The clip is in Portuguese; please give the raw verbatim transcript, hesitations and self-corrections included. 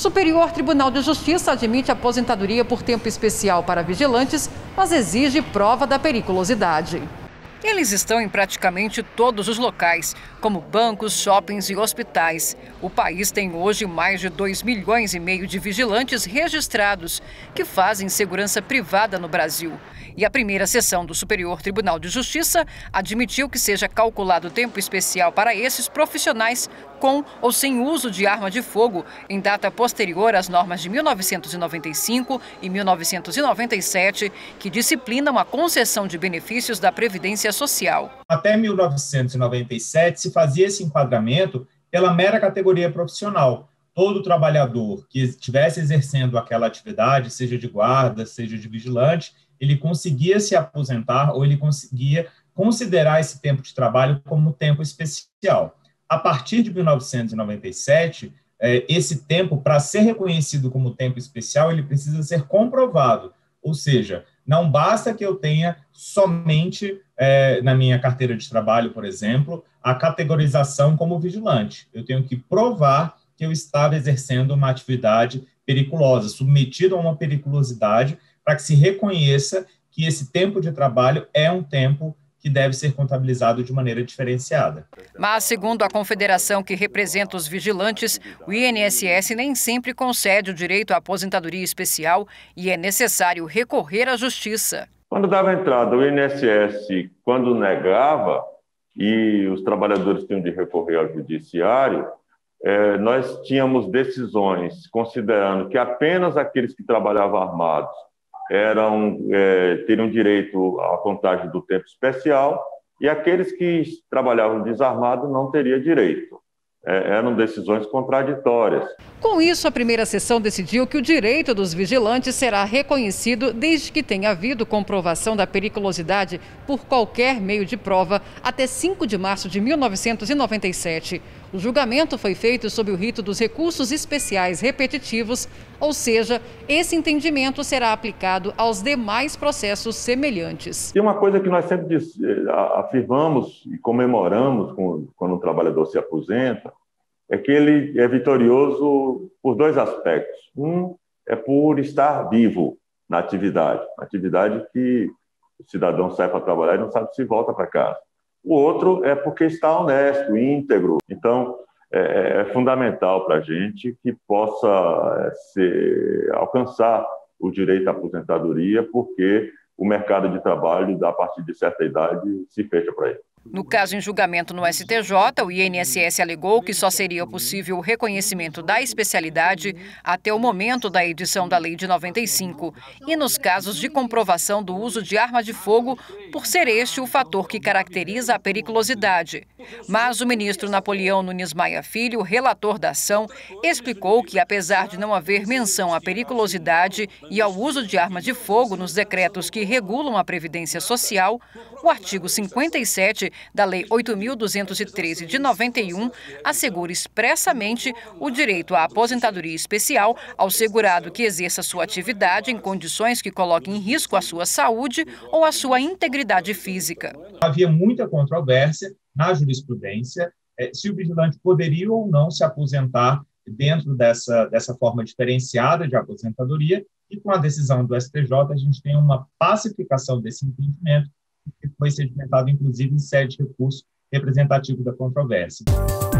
Superior Tribunal de Justiça admite aposentadoria por tempo especial para vigilantes, mas exige prova da periculosidade. Eles estão em praticamente todos os locais, como bancos, shoppings e hospitais. O país tem hoje mais de dois milhões e meio de vigilantes registrados, que fazem segurança privada no Brasil. E a primeira sessão do Superior Tribunal de Justiça admitiu que seja calculado tempo especial para esses profissionais com ou sem uso de arma de fogo em data posterior às normas de mil novecentos e noventa e cinco e mil novecentos e noventa e sete, que disciplinam a concessão de benefícios da Previdência Social. Até mil novecentos e noventa e sete se fazia esse enquadramento pela mera categoria profissional. Todo trabalhador que estivesse exercendo aquela atividade, seja de guarda, seja de vigilante, ele conseguia se aposentar ou ele conseguia considerar esse tempo de trabalho como tempo especial. A partir de mil novecentos e noventa e sete, esse tempo, para ser reconhecido como tempo especial, ele precisa ser comprovado, ou seja, não basta que eu tenha somente, é, na minha carteira de trabalho, por exemplo, a categorização como vigilante. Eu tenho que provar que eu estava exercendo uma atividade periculosa, submetido a uma periculosidade, para que se reconheça que esse tempo de trabalho é um tempo que deve ser contabilizado de maneira diferenciada. Mas, segundo a confederação que representa os vigilantes, o I N S S nem sempre concede o direito à aposentadoria especial e é necessário recorrer à justiça. Quando dava entrada o I N S S, quando negava, e os trabalhadores tinham de recorrer ao judiciário, eh, nós tínhamos decisões considerando que apenas aqueles que trabalhavam armados eram, é, teriam direito à contagem do tempo especial e aqueles que trabalhavam desarmados não teriam direito. É, eram decisões contraditórias. Com isso, a primeira sessão decidiu que o direito dos vigilantes será reconhecido desde que tenha havido comprovação da periculosidade por qualquer meio de prova até cinco de março de mil novecentos e noventa e sete. O julgamento foi feito sob o rito dos recursos especiais repetitivos, ou seja, esse entendimento será aplicado aos demais processos semelhantes. Tem uma coisa que nós sempre afirmamos e comemoramos quando o trabalhador se aposenta, é que ele é vitorioso por dois aspectos. Um é por estar vivo na atividade, uma atividade que o cidadão sai para trabalhar e não sabe se volta para casa. O outro é porque está honesto, íntegro. Então, é, é fundamental para a gente que possa é, ser, alcançar o direito à aposentadoria, porque o mercado de trabalho, a partir de certa idade, se fecha para ele. No caso em julgamento no S T J, o I N S S alegou que só seria possível o reconhecimento da especialidade até o momento da edição da Lei de noventa e cinco e nos casos de comprovação do uso de arma de fogo, por ser este o fator que caracteriza a periculosidade. Mas o ministro Napoleão Nunes Maia Filho, relator da ação, explicou que, apesar de não haver menção à periculosidade e ao uso de arma de fogo nos decretos que regulam a Previdência Social, o artigo cinquenta e sete da Lei oito mil duzentos e treze de noventa e um assegura expressamente o direito à aposentadoria especial ao segurado que exerça sua atividade em condições que coloquem em risco a sua saúde ou a sua integridade física. Havia muita controvérsia na jurisprudência se o vigilante poderia ou não se aposentar dentro dessa, dessa forma diferenciada de aposentadoria, e com a decisão do S T J a gente tem uma pacificação desse entendimento, que foi sedimentado, inclusive, em sede de recurso representativo da controvérsia.